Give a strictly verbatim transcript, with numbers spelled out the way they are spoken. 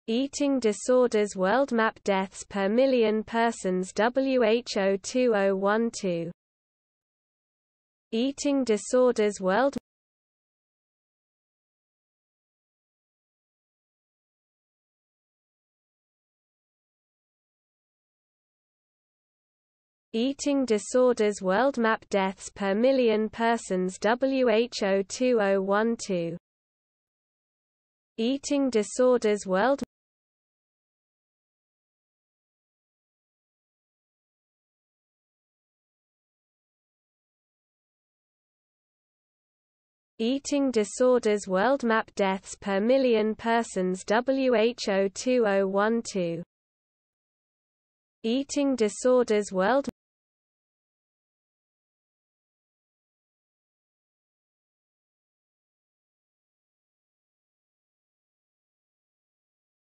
Eating disorders world map deaths per million persons W H O two thousand twelve. Eating disorders world Eating disorders world map deaths per million persons W H O two thousand twelve. Eating disorders world Eating disorders world map deaths per million persons W H O two thousand twelve. Eating disorders world